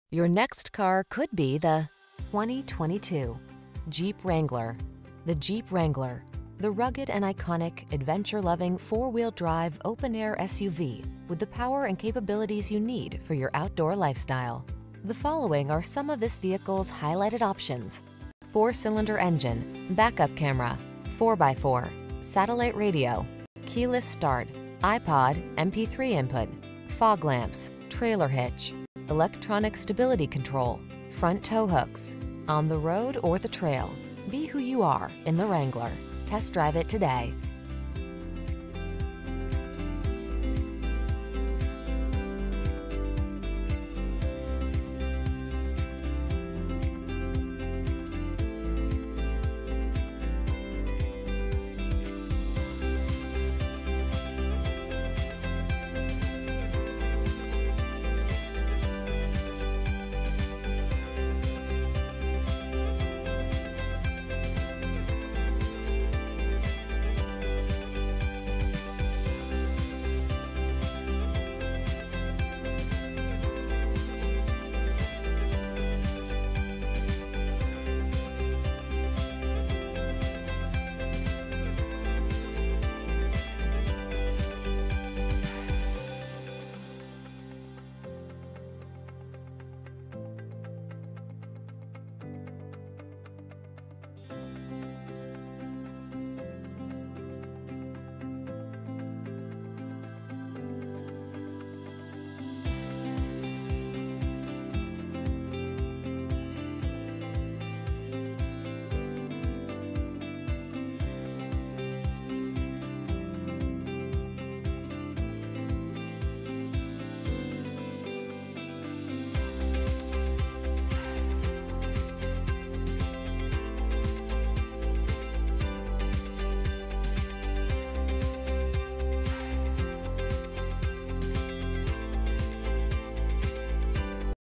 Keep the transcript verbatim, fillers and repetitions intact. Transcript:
Your next car could be the twenty twenty-two Jeep Wrangler. The Jeep Wrangler, the rugged and iconic, adventure-loving four-wheel drive open-air S U V with the power and capabilities you need for your outdoor lifestyle. The following are some of this vehicle's highlighted options: four-cylinder engine, backup camera, four by four, satellite radio, keyless start, iPod, M P three input, fog lamps, trailer hitch, electronic stability control, front tow hooks. On the road or the trail, be who you are in the Wrangler. Test drive it today.